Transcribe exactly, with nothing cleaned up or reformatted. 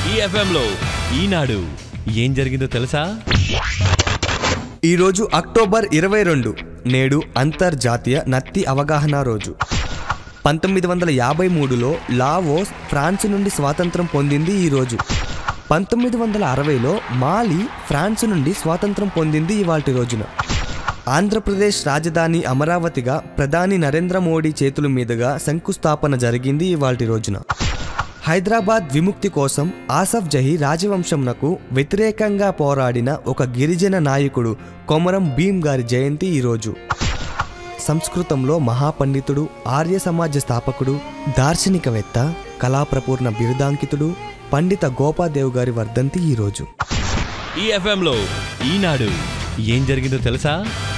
ఈ ఎఫ్ఎం లో ఈనాడు ఏం జరిగిందో తెలుసా? ఈరోజు అక్టోబర్ ఇరవై రెండు, నేడు అంతర్జాతీయ నత్తి అవగాహన రోజు. పంతొమ్మిది వందల యాభై మూడులో లావోస్ ఫ్రాన్స్ నుండి స్వాతంత్రం పొందింది ఈరోజు. పంతొమ్మిది వందల అరవైలో మాలి ఫ్రాన్స్ నుండి స్వాతంత్రం పొందింది ఇవాల్టి రోజున. ఆంధ్రప్రదేశ్ రాజధాని అమరావతిగా ప్రధాని నరేంద్ర మోడీ చేతుల మీదుగా శంకుస్థాపన జరిగింది ఇవాల్టి రోజున. హైదరాబాద్ విముక్తి కోసం ఆసఫ్ జహీ రాజవంశంనకు వ్యతిరేకంగా పోరాడిన ఒక గిరిజన నాయకుడు కొమరం భీం గారి జయంతి ఈరోజు. సంస్కృతంలో మహాపండితుడు, ఆర్య సమాజ స్థాపకుడు, దార్శనికవేత్త, కళాప్రపూర్ణ బిరుదాంకితుడు పండిత గోపాదేవ్ గారి వర్ధంతి ఈరోజు. ఈ ఎఫ్ఎం లో ఈనాడు ఏం జరిగిందో తెలుసా?